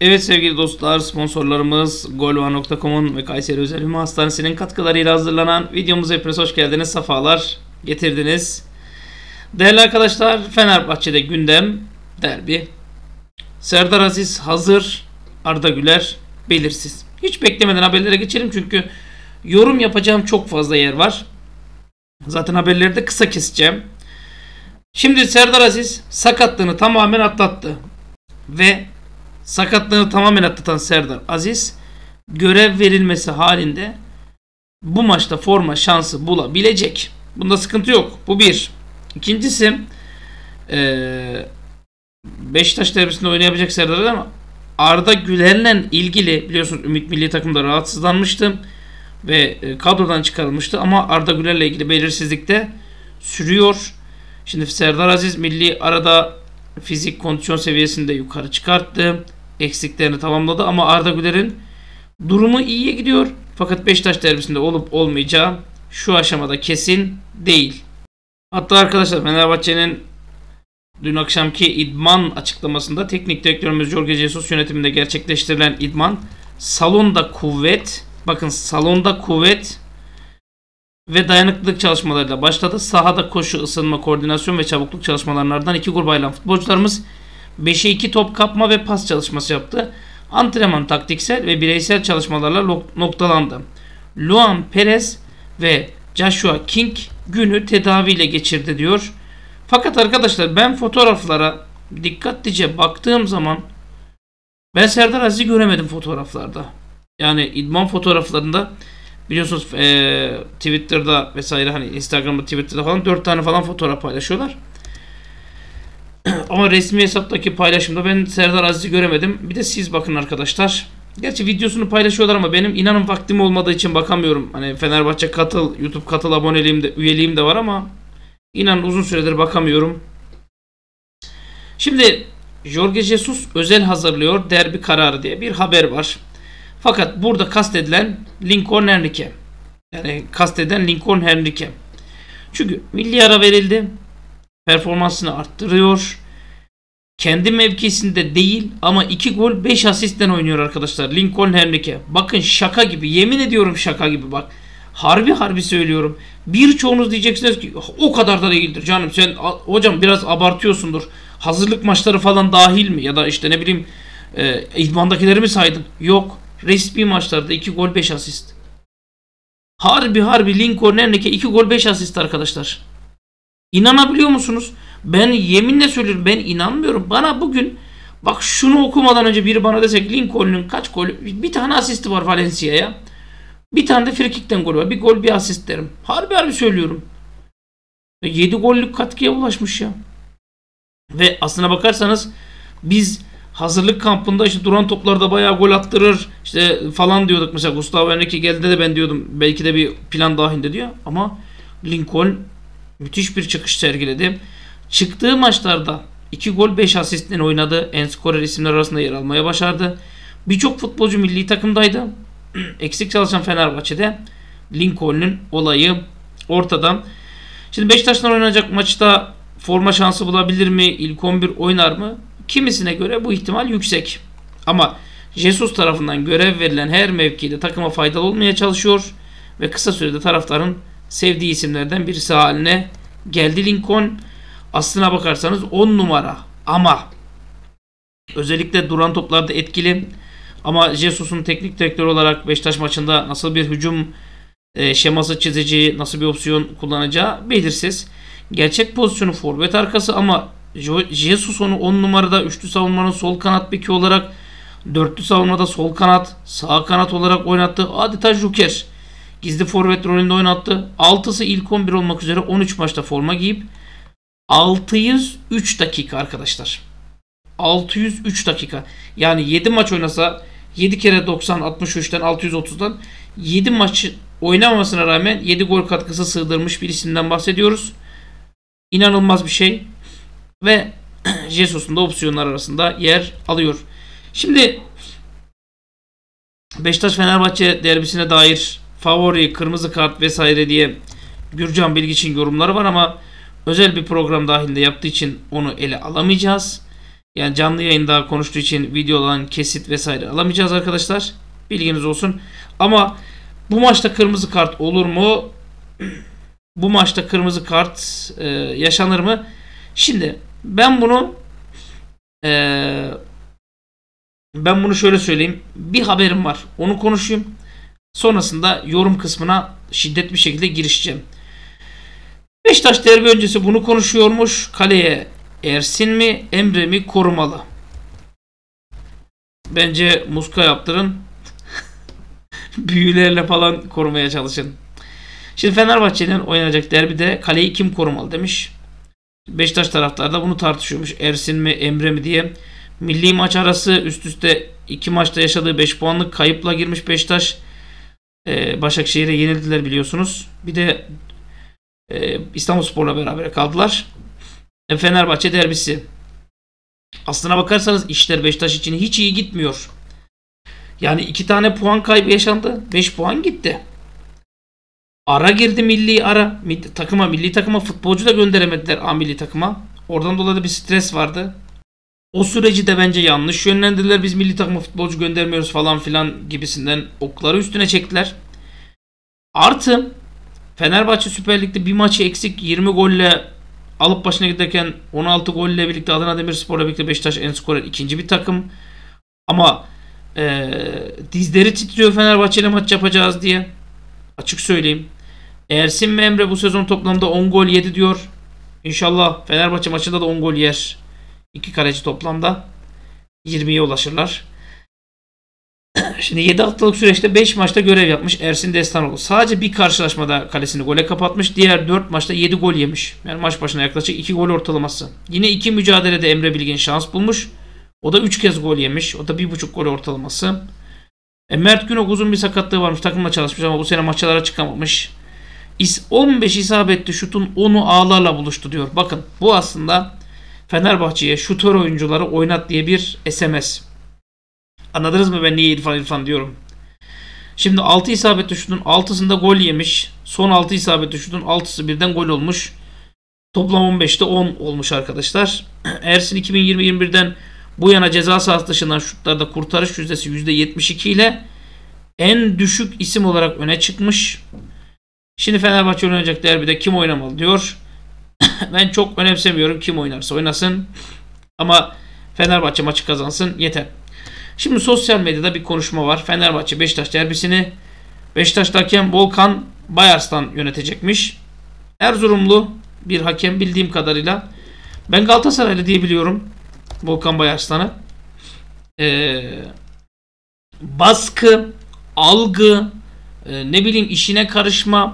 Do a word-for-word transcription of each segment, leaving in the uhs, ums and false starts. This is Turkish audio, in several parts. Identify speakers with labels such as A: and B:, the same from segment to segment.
A: Evet sevgili dostlar, sponsorlarımız golva nokta com'un ve Kayseri Özel Hüma Hastanesi'nin katkılarıyla hazırlanan videomuza hepiniz hoş geldiniz, sefalar getirdiniz. Değerli arkadaşlar, Fenerbahçe'de gündem derbi. Serdar Aziz hazır, Arda Güler belirsiz. Hiç beklemeden haberlere geçelim çünkü yorum yapacağım çok fazla yer var. Zaten haberleri de kısa keseceğim. Şimdi Serdar Aziz sakatlığını tamamen atlattı ve sakatlığını tamamen atlatan Serdar Aziz görev verilmesi halinde bu maçta forma şansı bulabilecek. Bunda sıkıntı yok. Bu bir. İkincisi ee, Beşiktaş derbisinde oynayabilecek Serdar Aziz ama Arda Güler'le ilgili biliyorsunuz Ümit milli takımda rahatsızlanmıştı ve kadrodan çıkarılmıştı ama Arda Güler'le ilgili belirsizlik de sürüyor. Şimdi Serdar Aziz milli arada fizik kondisyon seviyesinde yukarı çıkarttı. Eksiklerini tamamladı ama Arda Güler'in durumu iyiye gidiyor. Fakat Beşiktaş derbisinde olup olmayacağı şu aşamada kesin değil. Hatta arkadaşlar Fenerbahçe'nin dün akşamki idman açıklamasında teknik direktörümüz Jorge Jesus yönetiminde gerçekleştirilen idman salonda kuvvet, bakın salonda kuvvet ve dayanıklılık çalışmalarıyla başladı. Sahada koşu, ısınma, koordinasyon ve çabukluk çalışmalarından iki gruba ayrılan futbolcularımız beşe iki top kapma ve pas çalışması yaptı. Antrenman taktiksel ve bireysel çalışmalarla noktalandı. Luan Perez ve Joshua King günü tedaviyle geçirdi diyor. Fakat arkadaşlar ben fotoğraflara dikkatlice baktığım zaman ben Serdar Aziz'i göremedim fotoğraflarda. Yani idman fotoğraflarında biliyorsunuz e, Twitter'da vesaire, hani Instagram'da, Twitter'da falan dört tane falan fotoğraf paylaşıyorlar. Ama resmi hesaptaki paylaşımda ben Serdar Aziz'i göremedim. Bir de siz bakın arkadaşlar. Gerçi videosunu paylaşıyorlar ama benim inanın vaktim olmadığı için bakamıyorum. Hani Fenerbahçe Katıl, YouTube Katıl aboneliğim de, üyeliğim de var ama inanın uzun süredir bakamıyorum. Şimdi Jorge Jesus özel hazırlıyor derbi kararı diye bir haber var. Fakat burada kastedilen Lincoln Henrique. Yani kastedilen Lincoln Henrique. Çünkü milli ara verildi. Performansını arttırıyor. Kendi mevkisinde değil ama iki gol beş asistten oynuyor arkadaşlar Lincoln Henrique. Bakın şaka gibi, yemin ediyorum şaka gibi bak. Harbi harbi söylüyorum. Birçoğunuz diyeceksiniz ki o kadar da değildir canım. Sen hocam biraz abartıyorsundur. Hazırlık maçları falan dahil mi? Ya da işte ne bileyim e, idmandakileri mi saydın? Yok. Resmi maçlarda iki gol beş asist. Harbi harbi Lincoln Henrique iki gol beş asist arkadaşlar. İnanabiliyor musunuz? Ben yeminle söylüyorum, ben inanmıyorum. Bana bugün bak şunu okumadan önce biri bana desek Lincoln'un kaç gol, bir tane asisti var Valencia'ya. Bir tane de frikikten gol var. Bir gol bir asist derim. Harbi harbi söylüyorum. yedi gollük katkıya ulaşmış ya. Ve aslına bakarsanız biz hazırlık kampında işte duran toplarda bayağı gol attırır işte falan diyorduk. Mesela Gustavo Henrique geldi de ben diyordum belki de bir plan dahilinde diyor. Ama Lincoln müthiş bir çıkış sergiledi. Çıktığı maçlarda iki gol beş asistle oynadı. En skorer isimler arasında yer almaya başardı. Birçok futbolcu milli takımdaydı. Eksik çalışan Fenerbahçe'de Lincoln'un olayı ortada. Şimdi Beşiktaş'tan oynanacak maçta forma şansı bulabilir mi? İlk on bir oynar mı? Kimisine göre bu ihtimal yüksek. Ama Jesus tarafından görev verilen her mevkide takıma faydalı olmaya çalışıyor ve kısa sürede taraftarın sevdiği isimlerden birisi haline geldi Lincoln. Aslına bakarsanız on numara ama özellikle duran toplarda etkili. Ama Jesus'un teknik direktör olarak Beşiktaş maçında nasıl bir hücum e, şeması çizeceği, nasıl bir opsiyon kullanacağı belirsiz. Gerçek pozisyonu forvet arkası ama Jesus onu on numarada üçlü savunmanın sol kanat beki olarak, dörtlü savunmada sol kanat, sağ kanat olarak oynattı. Adeta Joker. Gizli forvet rolünde oynattı. altısı ilk on bir olmak üzere on üç maçta forma giyip altı yüz üç dakika arkadaşlar. altı yüz üç dakika. Yani yedi maç oynasa yedi kere doksan, altmış üçten altı yüz otuzdan yedi maç oynamamasına rağmen yedi gol katkısı sığdırmış bir isimden bahsediyoruz. İnanılmaz bir şey. Ve Jesus'un da opsiyonlar arasında yer alıyor. Şimdi Beşiktaş-Fenerbahçe derbisine dair favori, kırmızı kart vesaire diye Gürcan Bilgiç'in yorumları var ama özel bir program dahilinde yaptığı için onu ele alamayacağız. Yani canlı yayında konuştuğu için videodan kesit vesaire alamayacağız arkadaşlar. Bilginiz olsun. Ama bu maçta kırmızı kart olur mu? Bu maçta kırmızı kart e, yaşanır mı? Şimdi ben bunu e, ben bunu şöyle söyleyeyim. Bir haberim var. Onu konuşayım. Sonrasında yorum kısmına şiddetli bir şekilde girişeceğim. Beşiktaş derbi öncesi bunu konuşuyormuş. Kaleye Ersin mi, Emre mi korumalı? Bence muska yaptırın. Büyülerle falan korumaya çalışın. Şimdi Fenerbahçe'nin oynanacak derbide kaleyi kim korumalı demiş. Beşiktaş taraftarı da bunu tartışıyormuş. Ersin mi, Emre mi diye. Milli maç arası üst üste iki maçta yaşadığı beş puanlık kayıpla girmiş Beşiktaş. Ee, Başakşehir'e yenildiler biliyorsunuz. Bir de e, İstanbulspor'la beraber kaldılar. E, Fenerbahçe derbisi. Aslına bakarsanız işler Beşiktaş için hiç iyi gitmiyor. Yani iki tane puan kaybı yaşandı. beş puan gitti. Ara girdi milli ara. Milli takıma, milli takıma futbolcu da gönderemediler A milli takıma. Oradan dolayı da bir stres vardı. O süreci de bence yanlış yönlendirdiler. Biz milli takıma futbolcu göndermiyoruz falan filan gibisinden okları üstüne çektiler. Artı Fenerbahçe Süper Lig'de bir maçı eksik yirmi golle alıp başına giderken on altı golle birlikte Adana Demirspor'la birlikte Beşiktaş en skorer ikinci bir takım. Ama ee, dizleri titriyor Fenerbahçe'yle maç yapacağız diye. Açık söyleyeyim. Ersin mi Emre bu sezon toplamda on gol yedi diyor. İnşallah Fenerbahçe maçında da on gol yer. İki kaleci toplamda yirmiye ulaşırlar. Şimdi yedi haftalık süreçte beş maçta görev yapmış Ersin Destanoğlu. Sadece bir karşılaşmada kalesini gole kapatmış. Diğer dört maçta yedi gol yemiş. Yani maç başına yaklaşık iki gol ortalaması. Yine iki mücadelede Emre Bilgin şans bulmuş. O da üç kez gol yemiş. O da bir buçuk gol ortalaması. E, Mert Günok uzun bir sakatlığı varmış. Takımla çalışmış ama bu sene maçlara çıkamamış. on beş isabetli şutun onu ağlarla buluştu diyor. Bakın bu aslında Fenerbahçe'ye şutör oyuncuları oynat diye bir S M S. Anladınız mı ben niye İrfan İrfan diyorum. Şimdi altı isabetli şutun altısında gol yemiş. Son altı isabetli şutun altısı birden gol olmuş. Toplam on beşte on olmuş arkadaşlar. Ersin iki bin yirmi yirmi birden bu yana ceza sahası dışından şutlarda kurtarış yüzdesi yüzde yetmiş iki ile en düşük isim olarak öne çıkmış. Şimdi Fenerbahçe oynayacak derbide kim oynamalı diyor. Ben çok önemsemiyorum, kim oynarsa oynasın. Ama Fenerbahçe maçı kazansın yeter. Şimdi sosyal medyada bir konuşma var. Fenerbahçe Beşiktaş derbisini Beşiktaş'ta hakem Volkan Bayarslan yönetecekmiş. Erzurumlu bir hakem bildiğim kadarıyla. Ben Galatasaraylı diye biliyorum Volkan Bayarslan'ı. Ee, baskı, algı, e, ne bileyim işine karışma,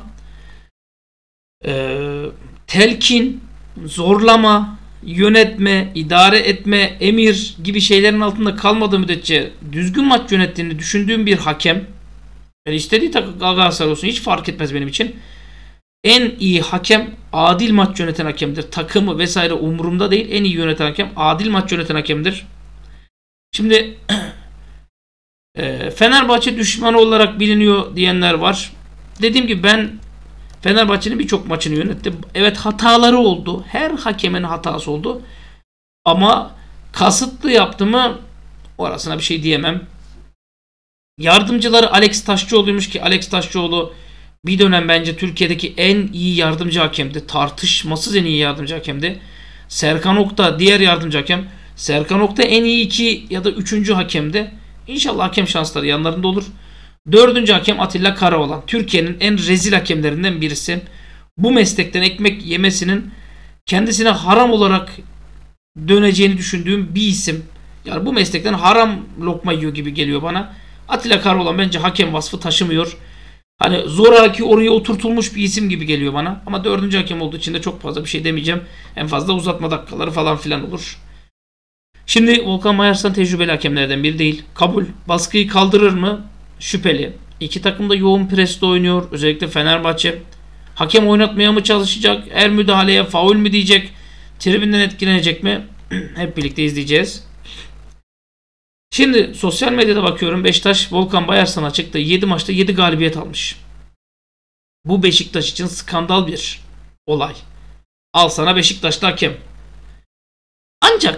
A: e, telkin, zorlama, yönetme, idare etme, emir gibi şeylerin altında kalmadığı müddetçe düzgün maç yönettiğini düşündüğüm bir hakem, yani istediği takım Galatasaray olsun hiç fark etmez benim için. En iyi hakem adil maç yöneten hakemdir. Takımı vesaire umurumda değil. En iyi yöneten hakem adil maç yöneten hakemdir. Şimdi e, Fenerbahçe düşmanı olarak biliniyor diyenler var. Dediğim gibi ben Fenerbahçe'nin birçok maçını yönettim. Evet hataları oldu. Her hakemin hatası oldu. Ama kasıtlı yaptı mı orasına bir şey diyemem. Yardımcıları Alex Taşçıoğlu'ymuş ki Alex Taşçıoğlu bir dönem bence Türkiye'deki en iyi yardımcı hakemdi. Tartışmasız en iyi yardımcı hakemdi. Serkan Okta diğer yardımcı hakem. Serkan Okta en iyi iki ya da üçüncü hakemdi. İnşallah hakem şansları yanlarında olur. Dördüncü hakem Atilla Karaoğlan. Türkiye'nin en rezil hakemlerinden birisi. Bu meslekten ekmek yemesinin kendisine haram olarak döneceğini düşündüğüm bir isim. Yani bu meslekten haram lokma yiyor gibi geliyor bana. Atilla Karaoğlan bence hakem vasfı taşımıyor. Hani zoraki oraya oturtulmuş bir isim gibi geliyor bana. Ama dördüncü hakem olduğu için de çok fazla bir şey demeyeceğim. En fazla uzatma dakikaları falan filan olur. Şimdi Volkan Bayarslan tecrübeli hakemlerden biri değil. Kabul. Baskıyı kaldırır mı? Şüpheli. İki takım da yoğun presle oynuyor. Özellikle Fenerbahçe. Hakem oynatmaya mı çalışacak? Her müdahaleye faul mü diyecek? Tribünden etkilenecek mi? Hep birlikte izleyeceğiz. Şimdi sosyal medyada bakıyorum. Beşiktaş Volkan Bayarslan'a çıktı. yedi maçta yedi galibiyet almış. Bu Beşiktaş için skandal bir olay. Al sana Beşiktaş'ta hakem. Ancak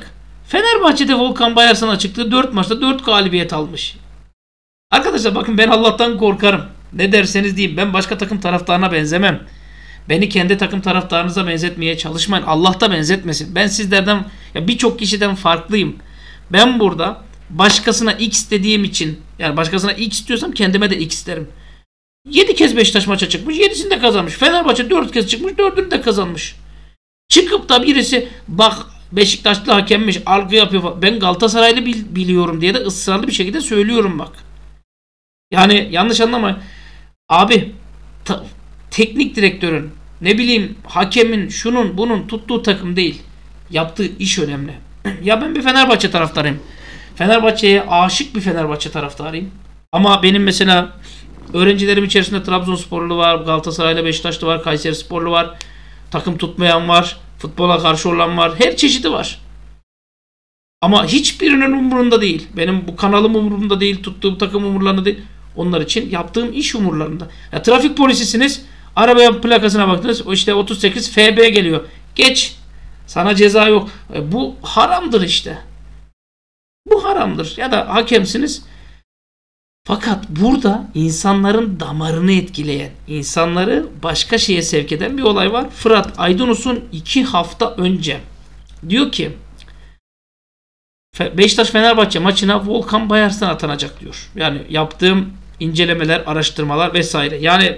A: Fenerbahçe'de Volkan Bayarsan'a çıktığı dört maçta dört galibiyet almış. Arkadaşlar bakın, ben Allah'tan korkarım. Ne derseniz deyin, ben başka takım taraftarına benzemem. Beni kendi takım taraftarınıza benzetmeye çalışmayın. Allah da benzetmesin. Ben sizlerden, ya birçok kişiden farklıyım. Ben burada başkasına X dediğim için, yani başkasına X diyorsam kendime de X derim. yedi kez Beşiktaş maça çıkmış, yedisini de kazanmış. Fenerbahçe dört kez çıkmış, dördünü de kazanmış. Çıkıp da birisi bak Beşiktaşlı hakemmiş, algı yapıyor falan. Ben Galatasaraylı bil, biliyorum diye de ısrarlı bir şekilde söylüyorum bak. Yani yanlış anlama. Abi ta, teknik direktörün, ne bileyim hakemin, şunun bunun tuttuğu takım değil, yaptığı iş önemli. Ya ben bir Fenerbahçe taraftarıyım. Fenerbahçe'ye aşık bir Fenerbahçe taraftarıyım. Ama benim mesela öğrencilerim içerisinde Trabzonsporlu var, Galatasaraylı, Beşiktaşlı var, Kayserisporlu var, takım tutmayan var, futbola karşı olan var, her çeşidi var. Ama hiçbirinin umurunda değil. Benim bu kanalım umurumda değil, tuttuğum takım umurlarında değil. Onlar için yaptığım iş umurlarında. Ya, trafik polisisiniz, arabaya plakasına baktınız, o işte otuz sekiz F B geliyor. Geç. Sana ceza yok. E, bu haramdır işte. Bu haramdır. Ya da hakemsiniz. Fakat burada insanların damarını etkileyen, insanları başka şeye sevk eden bir olay var. Fırat Aydınus'un iki hafta önce diyor ki Beşiktaş Fenerbahçe maçına Volkan Bayarsan atanacak diyor. Yani yaptığım incelemeler, araştırmalar vesaire. Yani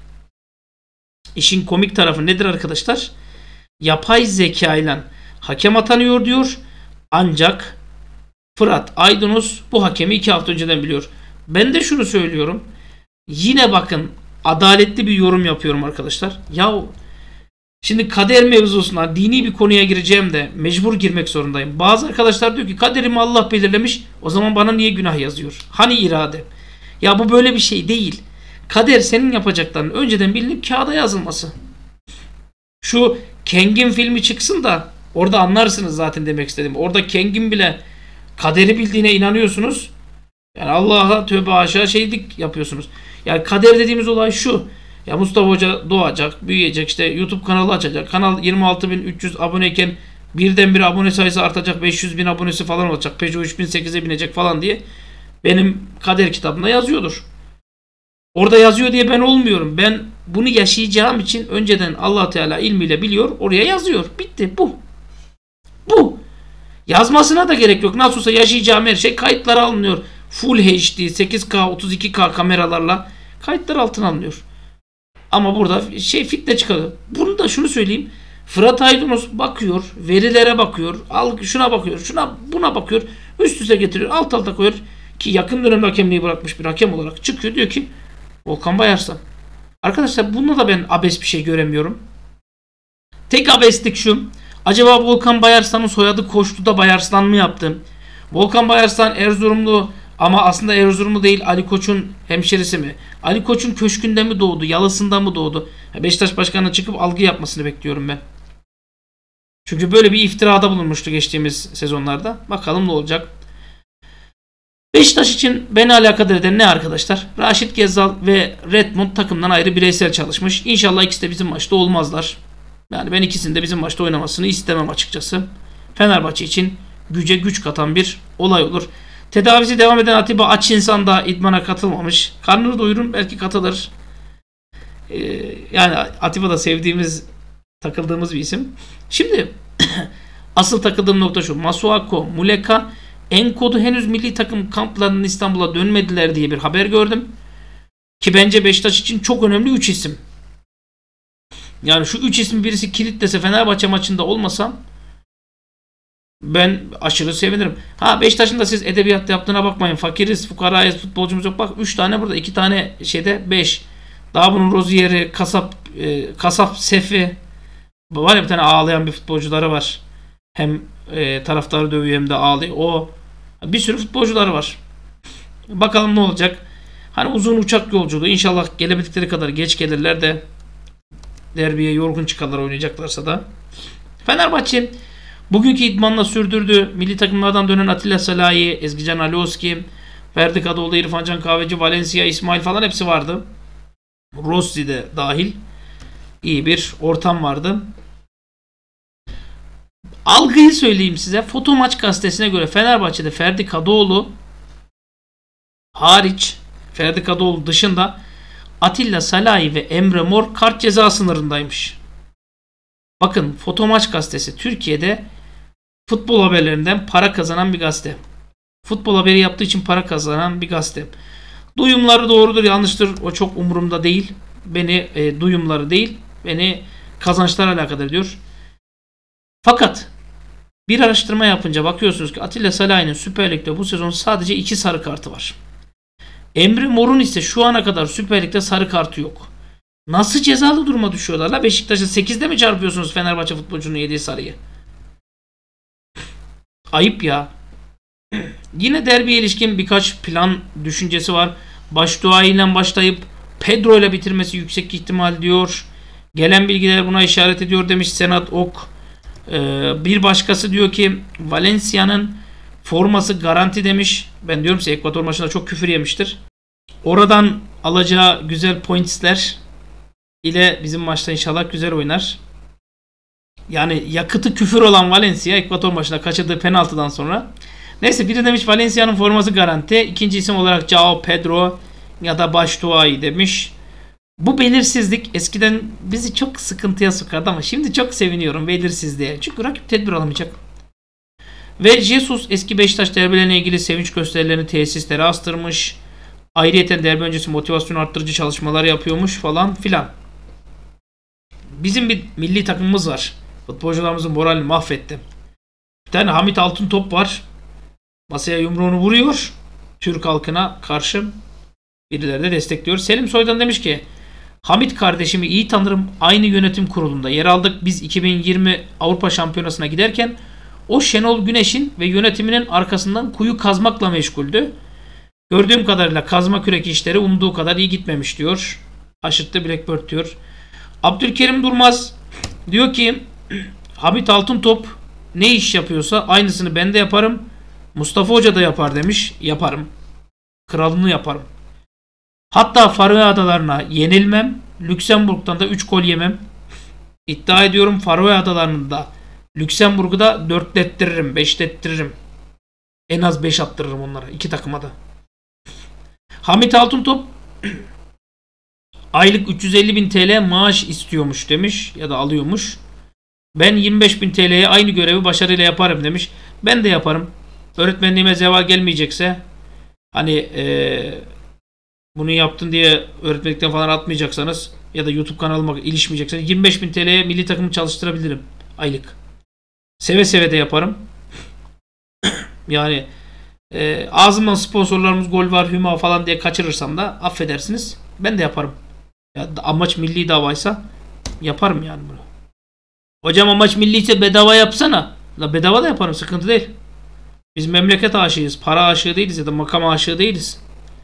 A: işin komik tarafı nedir arkadaşlar? Yapay zeka ile hakem atanıyor diyor. Ancak Fırat Aydınus bu hakemi iki hafta önceden biliyor. Ben de şunu söylüyorum. Yine bakın, adaletli bir yorum yapıyorum arkadaşlar. Yahu şimdi kader mevzusuna, dini bir konuya gireceğim de mecbur girmek zorundayım. Bazı arkadaşlar diyor ki kaderimi Allah belirlemiş, o zaman bana niye günah yazıyor? Hani irade? Ya bu böyle bir şey değil. Kader senin yapacakların önceden bilinip kağıda yazılması. Şu Kang'in filmi çıksın da orada anlarsınız zaten demek istedim. Orada Kang'in bile kaderi bildiğine inanıyorsunuz. Yani Allah'a tövbe haşa şeylik yapıyorsunuz. Yani kader dediğimiz olay şu. Ya Mustafa Hoca doğacak, büyüyecek, işte YouTube kanalı açacak. Kanal yirmi altı bin üç yüz aboneyken birdenbire abone sayısı artacak, beş yüz bin abonesi falan olacak. Peugeot üç bin sekize binecek falan diye benim kader kitabımda yazıyordur. Orada yazıyor diye ben olmuyorum. Ben bunu yaşayacağım için önceden Allah Teala ilmiyle biliyor, oraya yazıyor. Bitti. Bu. Bu. Yazmasına da gerek yok. Nasıl olsa yaşayacağım her şey kayıtlara alınıyor. Full H D, sekiz K, otuz iki K kameralarla kayıtlar altına alınıyor. Ama burada şey fitne çıkarıyor. Bunu da şunu söyleyeyim. Fırat Aydınus bakıyor, verilere bakıyor, al şuna bakıyor, şuna buna bakıyor, üst üste getiriyor, alt alta koyuyor ki yakın dönemde hakemliği bırakmış bir hakem olarak çıkıyor, diyor ki Volkan Bayarsan. Arkadaşlar bunda da ben abes bir şey göremiyorum. Tek abeslik şu. Acaba Volkan Bayarsan'ın soyadı Koçlu'da Bayarslan mı yaptı? Volkan Bayarsan Erzurumlu ama aslında Erzurumlu değil, Ali Koç'un hemşerisi mi? Ali Koç'un köşkünde mi doğdu? Yalısında mı doğdu? Beşiktaş Başkanı'nın çıkıp algı yapmasını bekliyorum ben. Çünkü böyle bir iftirada bulunmuştu geçtiğimiz sezonlarda. Bakalım ne olacak. Beşiktaş için beni alakadar eden ne arkadaşlar? Raşit Gezzal ve Redmond takımdan ayrı bireysel çalışmış. İnşallah ikisi de bizim maçta olmazlar. Yani ben ikisinin de bizim maçta oynamasını istemem açıkçası. Fenerbahçe için güce güç katan bir olay olur. Tedavisi devam eden Atiba Açinsan da idmana katılmamış. Karnını doyurun, belki katılır. Ee, yani Atiba da sevdiğimiz, takıldığımız bir isim. Şimdi asıl takıldığım nokta şu. Masuako, Muleka, Enkodu henüz milli takım kamplarının İstanbul'a dönmediler diye bir haber gördüm. Ki bence Beşiktaş için çok önemli üç isim. Yani şu üç ismi birisi kilitlese, Fenerbahçe maçında olmasam ben aşırı sevinirim. Ha, Beşiktaş'ın da siz edebiyatta yaptığına bakmayın. Fakiriz, fukarayız, futbolcumuz yok. Bak üç tane burada, iki tane şeyde beş. Daha bunun Rozier'i, Kasap, e, Kasap Sefi var ya, bir tane ağlayan bir futbolcuları var. Hem e, taraftarı dövüyor hem de ağlıyor. O bir sürü futbolcuları var. Bakalım ne olacak. Hani uzun uçak yolculuğu, inşallah gelebildikleri kadar geç gelirler de derbiye yorgun çıkarlar, oynayacaklarsa da. Fenerbahçe bugünkü idmanla sürdürdü. Milli takımlardan dönen Atilla Salahi, Ezgican Alioski, Ferdi Kadıoğlu, İrfan Can Kahveci, Valencia, İsmail falan hepsi vardı. Rossi de dahil. İyi bir ortam vardı. algıyı söyleyeyim size. Foto Maç gazetesine göre Fenerbahçe'de Ferdi Kadıoğlu hariç, Ferdi Kadıoğlu dışında Atilla Salahi ve Emre Mor kart ceza sınırındaymış. Bakın, Foto Maç gazetesi Türkiye'de futbol haberlerinden para kazanan bir gazete. Futbol haberi yaptığı için para kazanan bir gazete. Duyumları doğrudur yanlıştır o çok umurumda değil. Beni e, duyumları değil, beni kazançlarla alakadar ediyor. Fakat bir araştırma yapınca bakıyorsunuz ki Atilla Salahi'nin Süper Lig'de bu sezon sadece iki sarı kartı var. Emre Mor'un ise şu ana kadar Süper Lig'de sarı kartı yok. Nasıl cezalı duruma düşüyorlar la? Beşiktaş'a sekizde mi çarpıyorsunuz Fenerbahçe futbolcunun yediği sarıyı? Ayıp ya. Yine derbiye ilişkin birkaç plan düşüncesi var. Başdua ile başlayıp Pedro ile bitirmesi yüksek ihtimal diyor. Gelen bilgiler buna işaret ediyor demiş Senat Ok. Ee, bir başkası diyor ki Valencia'nın forması garanti demiş. Ben diyorum size Ekvator maçında çok küfür yemiştir. Oradan alacağı güzel pointsler ile bizim maçta inşallah güzel oynar. Yani yakıtı küfür olan Valencia Ekvator maçında kaçırdığı penaltıdan sonra. Neyse, biri demiş Valencia'nın forması garanti. İkinci isim olarak Joao Pedro ya da Başduayı demiş. Bu belirsizlik eskiden bizi çok sıkıntıya sokardı ama şimdi çok seviniyorum belirsizliğe. Çünkü rakip tedbir alamayacak. Ve Jesus eski Beşiktaş derbilerine ilgili sevinç gösterilerini tesislere astırmış. Ayrıyeten derbi öncesi motivasyon arttırıcı çalışmalar yapıyormuş falan filan. Bizim bir milli takımımız var. Futbolcularımızın moralini mahvetti. Bir tane Hamit Altıntop var. Masaya yumruğunu vuruyor. Türk halkına karşı, birileri de destekliyor. Selim Soydan demiş ki Hamit kardeşimi iyi tanırım. Aynı yönetim kurulunda yer aldık. Biz iki bin yirmi Avrupa Şampiyonası'na giderken o Şenol Güneş'in ve yönetiminin arkasından kuyu kazmakla meşguldü. Gördüğüm kadarıyla kazma kürek işleri umduğu kadar iyi gitmemiş diyor. Aşırttı Blackbird diyor. Abdülkerim Durmaz diyor ki Hamit Altıntop ne iş yapıyorsa aynısını ben de yaparım. Mustafa Hoca da yapar demiş. Yaparım. Kralını yaparım. Hatta Faroe Adalarına yenilmem. Lüksemburg'dan da üç gol yemem. İddia ediyorum Faroe Adaları'nın da Lüksemburg'u da dörtlettiririm, beşlettiririm. En az beş attırırım onlara. İki takıma da. Hamit Altıntop aylık üç yüz elli bin T L maaş istiyormuş demiş ya da alıyormuş. Ben yirmi beş bin T L'ye aynı görevi başarıyla yaparım demiş. Ben de yaparım. Öğretmenliğime zeval gelmeyecekse, hani ee, bunu yaptın diye öğretmenlikten falan atmayacaksanız ya da YouTube kanalıma ilişmeyecekseniz yirmi beş bin T L'ye milli takımı çalıştırabilirim aylık. Seve seve de yaparım. Yani e, ağzımdan sponsorlarımız gol var hüma falan diye kaçırırsam da affedersiniz. Ben de yaparım. Ya, amaç milli davaysa yaparım yani bunu. Hocam amaç milliyse bedava yapsana. La bedava da yaparım, sıkıntı değil. Biz memleket aşığıyız. Para aşığı değiliz ya da makam aşığı değiliz.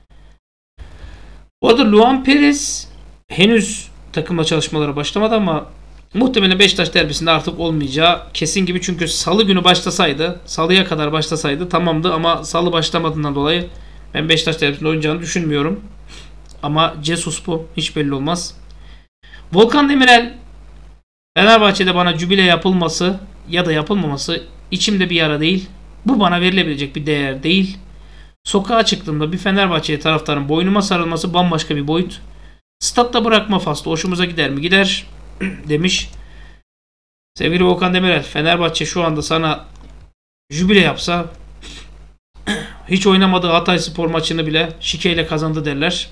A: Bu arada Luan Perez henüz takımla çalışmalara başlamadı ama muhtemelen Beşiktaş derbisinde artık olmayacağı kesin gibi. Çünkü salı günü başlasaydı, salıya kadar başlasaydı tamamdı ama salı başlamadığından dolayı ben Beşiktaş derbisinde oynayacağını düşünmüyorum. Ama Jesus bu. Hiç belli olmaz. Volkan Demirel Fenerbahçe'de bana jübile yapılması ya da yapılmaması içimde bir yara değil. Bu bana verilebilecek bir değer değil. Sokağa çıktığımda bir Fenerbahçe taraftarın boynuma sarılması bambaşka bir boyut. Statta bırakma faslı hoşumuza gider mi? Gider demiş. Sevgili Volkan Demirel, Fenerbahçe şu anda sana jübile yapsa hiç oynamadığı Hatayspor maçını bile şikeyle kazandı derler.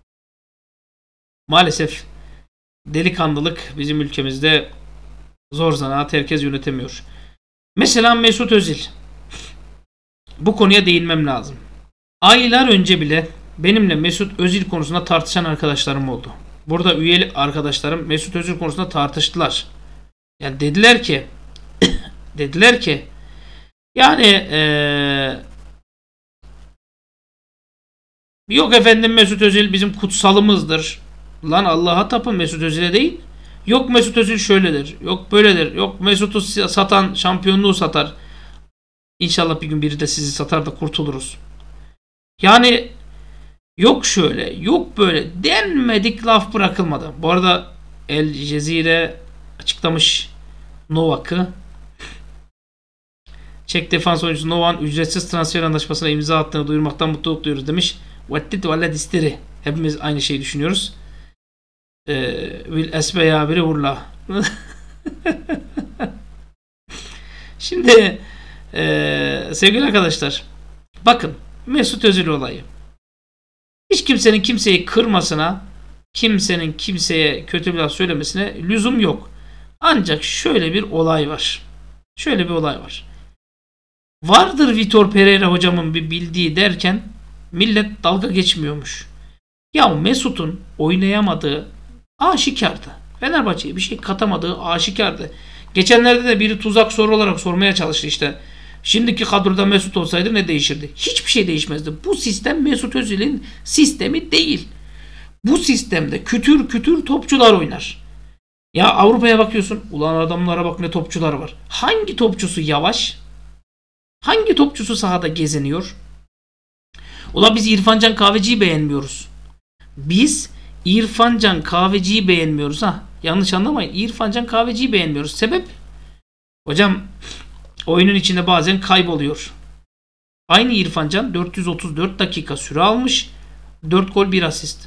A: Maalesef delikanlılık bizim ülkemizde zor zanaat, herkes yönetemiyor. Mesela Mesut Özil. Bu konuya değinmem lazım. Aylar önce bile benimle Mesut Özil konusunda tartışan arkadaşlarım oldu. Burada üyeli arkadaşlarım Mesut Özil konusunda tartıştılar. Yani dediler ki dediler ki yani ee, yok efendim Mesut Özil bizim kutsalımızdır. Lan Allah'a tapın, Mesut Özil'e değil. Yok Mesut Özil şöyledir. Yok böyledir. Yok Mesut'u satan şampiyonluğu satar. İnşallah bir gün biri de sizi satar da kurtuluruz. Yani yok şöyle, yok böyle denmedik laf bırakılmadı. Bu arada El Cezire açıklamış Novak'ı. Çek defans oyuncusu Novan ücretsiz transfer anlaşmasına imza attığını duyurmaktan mutluluk duyuyoruz demiş. Vattit valla disteri. Hepimiz aynı şeyi düşünüyoruz. Ee, Will esme ya biri vurla. Şimdi ee, sevgili arkadaşlar, bakın Mesut Özil olayı. Hiç kimsenin kimseyi kırmasına, kimsenin kimseye kötü bir laf söylemesine lüzum yok. Ancak şöyle bir olay var. Şöyle bir olay var. Vardır Vitor Pereira hocamın bir bildiği derken millet dalga geçmiyormuş. Ya Mesut'un oynayamadığı aşikardı. Fenerbahçe'ye bir şey katamadığı aşikardı. Geçenlerde de biri tuzak soru olarak sormaya çalıştı işte. Şimdiki kadroda Mesut olsaydı ne değişirdi? Hiçbir şey değişmezdi. Bu sistem Mesut Özil'in sistemi değil. Bu sistemde kütür kütür topçular oynar. Ya Avrupa'ya bakıyorsun. Ulan adamlara bak ne topçular var. Hangi topçusu yavaş? Hangi topçusu sahada geziniyor? Ulan biz İrfancan Kahveci'yi beğenmiyoruz. Biz İrfancan Kahveci'yi beğenmiyoruz ha. Yanlış anlamayın. İrfancan Kahveci'yi beğenmiyoruz. Sebep? Hocam oyunun içinde bazen kayboluyor. Aynı İrfancan dört yüz otuz dört dakika süre almış. dört gol bir asist.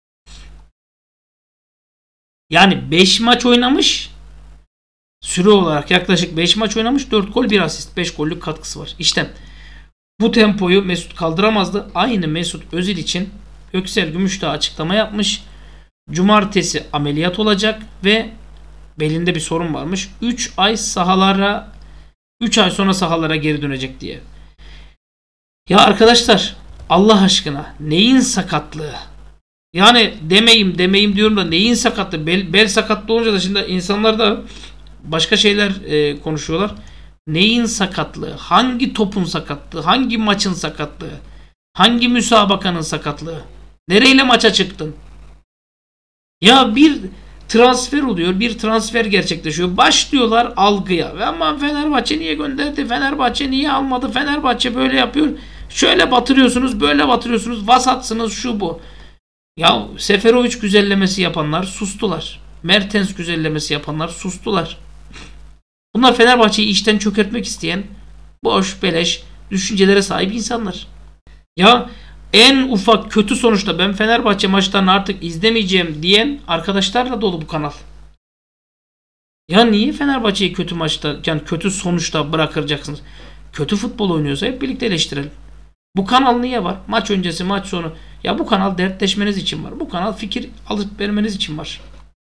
A: Yani beş maç oynamış. Süre olarak yaklaşık beş maç oynamış. dört gol bir asist. beş gollük katkısı var. İşte bu tempoyu Mesut kaldıramazdı. Aynı Mesut Özil için Göksel Gümüşdağ açıklama yapmış. Cumartesi ameliyat olacak ve belinde bir sorun varmış. üç ay sahalara üç ay sonra sahalara geri dönecek diye. Ya arkadaşlar Allah aşkına neyin sakatlığı? Yani demeyim demeyim diyorum da neyin sakatlığı? Bel, bel sakatlığı olunca da şimdi insanlar da başka şeyler e, konuşuyorlar. Neyin sakatlığı? Hangi topun sakatlığı? Hangi maçın sakatlığı? Hangi müsabakanın sakatlığı? Nereyle maça çıktın? Ya bir transfer oluyor. Bir transfer gerçekleşiyor. Başlıyorlar algıya. Ve aman Fenerbahçe niye gönderdi? Fenerbahçe niye almadı? Fenerbahçe böyle yapıyor. Şöyle batırıyorsunuz. Böyle batırıyorsunuz. Vasatsınız şu bu. Ya Seferovic güzellemesi yapanlar sustular. Mertens güzellemesi yapanlar sustular. Bunlar Fenerbahçe'yi içten çökertmek isteyen boş beleş düşüncelere sahip insanlar. Ya en ufak kötü sonuçta ben Fenerbahçe maçlarını artık izlemeyeceğim diyen arkadaşlarla dolu bu kanal. Ya niye Fenerbahçe'yi kötü maçta, yani kötü sonuçta bırakacaksınız? Kötü futbol oynuyorsa hep birlikte eleştirelim. Bu kanal niye var? Maç öncesi, maç sonu. Ya bu kanal dertleşmeniz için var. Bu kanal fikir alıp vermeniz için var.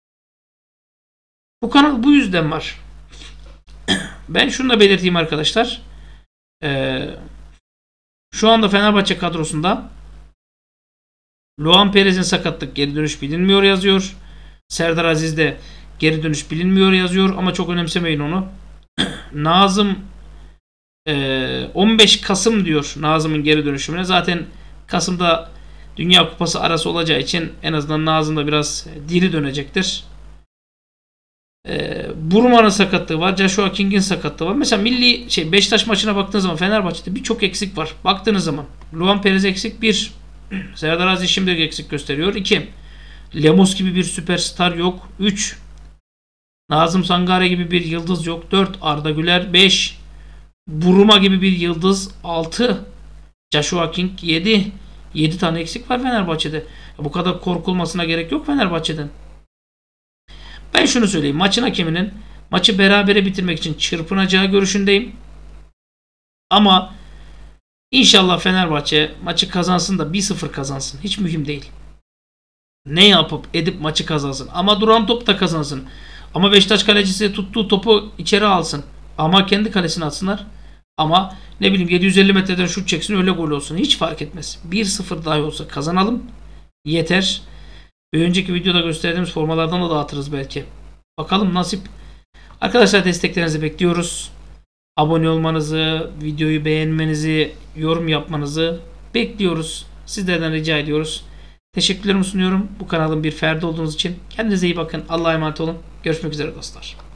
A: Bu kanal bu yüzden var. Ben şunu da belirteyim arkadaşlar. Ee, şu anda Fenerbahçe kadrosunda Luan Perez'in sakatlık geri dönüş bilinmiyor yazıyor. Serdar Aziz'de geri dönüş bilinmiyor yazıyor ama çok önemsemeyin onu. Nazım e, on beş Kasım diyor Nazım'ın geri dönüşümüne. Zaten Kasım'da Dünya Kupası arası olacağı için en azından Nazım da biraz diri dönecektir. E, Buruma'nın sakatlığı var. Joshua King'in sakatlığı var. Mesela milli şey Beşiktaş maçına baktığınız zaman Fenerbahçe'de birçok eksik var. Baktığınız zaman Luan Perez eksik bir. Serdar Aziz şimdi eksik gösteriyor. iki. Lemos gibi bir süperstar yok. üç. Nazım Sangare gibi bir yıldız yok. dört. Arda Güler. beş. Buruma gibi bir yıldız. altı. Joshua King. yedi. yedi tane eksik var Fenerbahçe'de. Bu kadar korkulmasına gerek yok Fenerbahçe'den. Ben şunu söyleyeyim. Maçın hakeminin maçı berabere bitirmek için çırpınacağı görüşündeyim. Ama İnşallah Fenerbahçe maçı kazansın da bir sıfır kazansın. Hiç mühim değil. Ne yapıp edip maçı kazansın. Ama duran top da kazansın. Ama Beşiktaş kalecisi tuttuğu topu içeri alsın. Ama kendi kalesine atsınlar. Ama ne bileyim yedi yüz elli metreden şut çeksin öyle gol olsun. Hiç fark etmez. bir sıfır dahi olsa kazanalım. Yeter. Bir önceki videoda gösterdiğimiz formalardan da dağıtırız belki. Bakalım nasip. Arkadaşlar desteklerinizi bekliyoruz. Abone olmanızı, videoyu beğenmenizi, yorum yapmanızı bekliyoruz. Sizlerden rica ediyoruz. Teşekkürlerimi sunuyorum. Bu kanalın bir ferdi olduğunuz için. Kendinize iyi bakın. Allah'a emanet olun. Görüşmek üzere dostlar.